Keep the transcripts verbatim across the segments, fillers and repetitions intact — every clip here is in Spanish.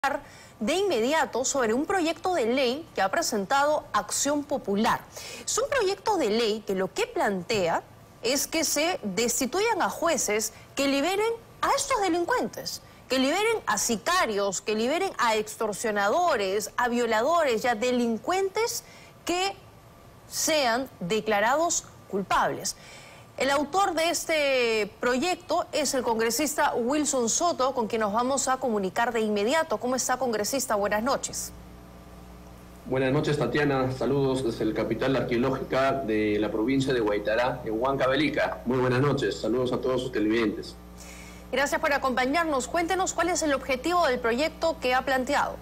de inmediato sobre un proyecto de ley que ha presentado Acción Popular. Es un proyecto de ley que lo que plantea es que se destituyan a jueces que liberen a estos delincuentes, que liberen a sicarios, que liberen a extorsionadores, a violadores y a delincuentes que sean declarados culpables. El autor de este proyecto es el congresista Wilson Soto, con quien nos vamos a comunicar de inmediato. ¿Cómo está, congresista? Buenas noches. Buenas noches, Tatiana. Saludos desde la capital arqueológica de la provincia de Huaytará, en Huancavelica. Muy buenas noches. Saludos a todos sus televidentes. Gracias por acompañarnos. Cuéntenos cuál es el objetivo del proyecto que ha planteado.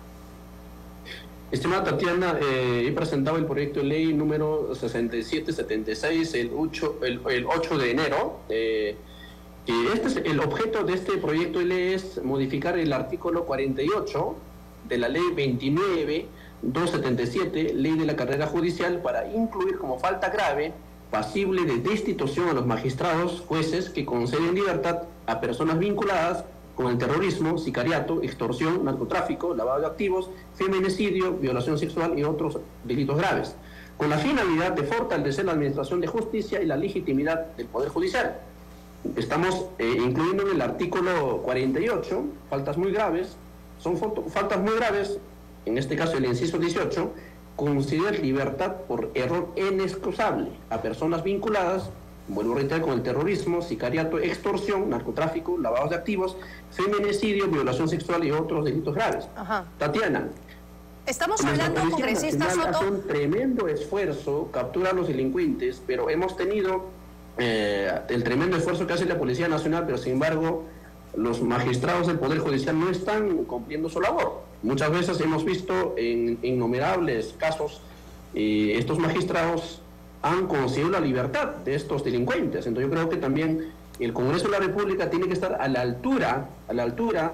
Estimada Tatiana, eh, he presentado el proyecto de ley número sesenta y siete setenta y seis el ocho, el, el ocho de enero. Eh, que este es el objeto de este proyecto de ley es modificar el artículo cuarenta y ocho de la ley veintinueve doscientos setenta y siete, ley de la carrera judicial, para incluir como falta grave pasible de destitución a los magistrados, jueces que conceden libertad a personas vinculadas con el terrorismo, sicariato, extorsión, narcotráfico, lavado de activos, feminicidio, violación sexual y otros delitos graves, con la finalidad de fortalecer la administración de justicia y la legitimidad del Poder Judicial. Estamos eh, incluyendo en el artículo cuarenta y ocho, faltas muy graves, son faltas muy graves, en este caso el inciso dieciocho, conceder libertad por error inexcusable a personas vinculadas, vuelvo a reiterar, con el terrorismo, sicariato, extorsión, narcotráfico, lavado de activos, feminicidio, violación sexual y otros delitos graves. Ajá. Tatiana, estamos hablando, congresista Soto, hace un tremendo esfuerzo capturar a los delincuentes, pero hemos tenido eh, el tremendo esfuerzo que hace la Policía Nacional, pero sin embargo los magistrados del Poder Judicial no están cumpliendo su labor. Muchas veces hemos visto en innumerables casos eh, estos magistrados han conseguido la libertad de estos delincuentes. Entonces yo creo que también el Congreso de la República tiene que estar a la altura, a la altura,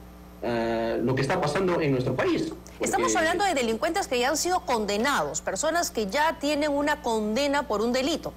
uh, lo que está pasando en nuestro país. Porque... Estamos hablando de delincuentes que ya han sido condenados, personas que ya tienen una condena por un delito.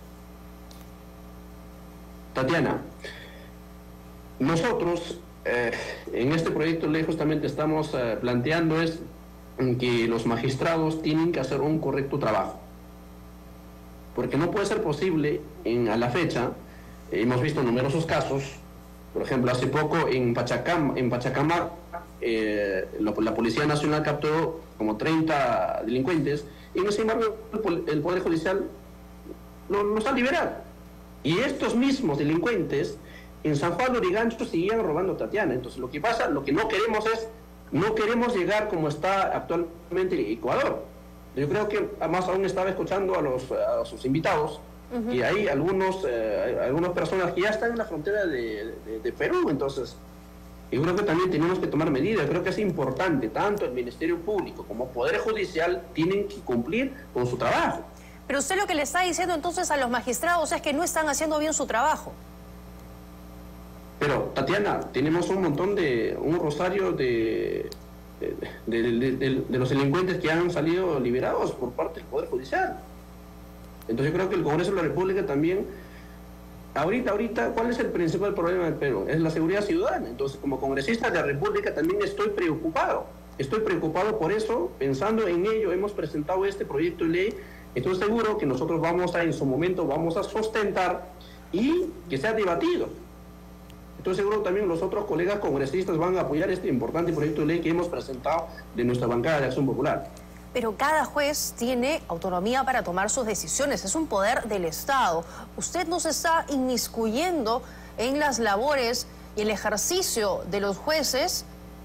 Tatiana, nosotros eh, en este proyecto de ley justamente estamos eh, planteando es que los magistrados tienen que hacer un correcto trabajo. Porque no puede ser posible, en, a la fecha, eh, hemos visto numerosos casos, por ejemplo, hace poco en Pachacam, en Pachacamac, eh, la, la Policía Nacional capturó como treinta delincuentes, y sin embargo el, el Poder Judicial los no ha liberado. Y estos mismos delincuentes en San Juan de Lurigancho seguían robando, Tatiana. Entonces lo que pasa, lo que no queremos es, no queremos llegar como está actualmente Ecuador. Yo creo que más aún estaba escuchando a, los, a sus invitados, uh-huh. y hay algunos, eh, algunas personas que ya están en la frontera de, de, de Perú. Entonces yo creo que también tenemos que tomar medidas. Creo que es importante, tanto el Ministerio Público como el Poder Judicial tienen que cumplir con su trabajo. Pero usted lo que le está diciendo entonces a los magistrados es que no están haciendo bien su trabajo. Pero, Tatiana, tenemos un montón de, un rosario de... De, de, de, de, de los delincuentes que han salido liberados por parte del Poder Judicial. Entonces yo creo que el Congreso de la República también, ahorita, ahorita, ¿cuál es el principal problema del Perú? Es la seguridad ciudadana. Entonces, como congresista de la República también estoy preocupado. Estoy preocupado por eso, pensando en ello, hemos presentado este proyecto de ley. Estoy seguro que nosotros vamos a, en su momento, vamos a sustentar y que sea debatido. Estoy seguro también los otros colegas congresistas van a apoyar este importante proyecto de ley que hemos presentado de nuestra bancada de Acción Popular. Pero cada juez tiene autonomía para tomar sus decisiones, es un poder del Estado. Usted no se está inmiscuyendo en las labores y el ejercicio de los jueces.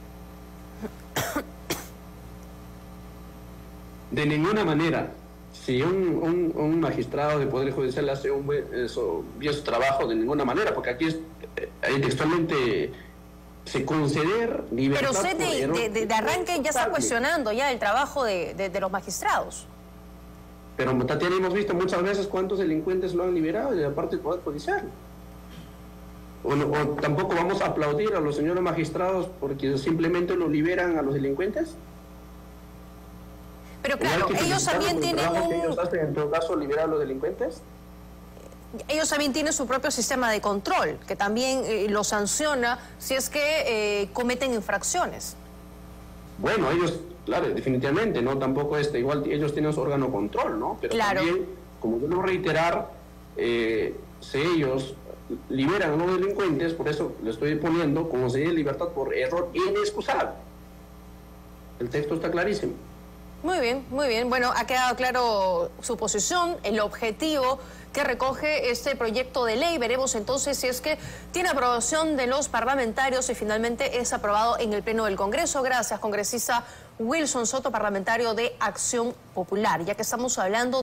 De ninguna manera. Si un, un, un magistrado del Poder Judicial hace un buen, eso, bien su trabajo, de ninguna manera, porque aquí es, eh, textualmente se conceder libertad. Pero usted de, de, de, de arranque ya está cuestionando ya el trabajo de, de, de los magistrados. Pero, Tatiana, hemos visto muchas veces cuántos delincuentes lo han liberado de la parte del Poder Judicial. O, o tampoco vamos a aplaudir a los señores magistrados porque simplemente lo liberan a los delincuentes. Pero claro, ellos también tienen un... que ellos hacen, en todo caso, liberar a los delincuentes. Ellos también tienen su propio sistema de control, que también eh, los sanciona si es que eh, cometen infracciones. bueno, ellos, claro, definitivamente, ¿no? Tampoco este, igual ellos tienen su órgano control, ¿no? Pero claro. también, como yo lo reiterar, eh, si ellos liberan a los delincuentes, por eso le estoy poniendo como se de libertad por error inexcusable. El texto está clarísimo. Muy bien, muy bien. Bueno, ha quedado claro su posición, el objetivo que recoge este proyecto de ley. Veremos entonces si es que tiene aprobación de los parlamentarios y finalmente es aprobado en el Pleno del Congreso. Gracias, congresista Wilson Soto, parlamentario de Acción Popular. Ya que estamos hablando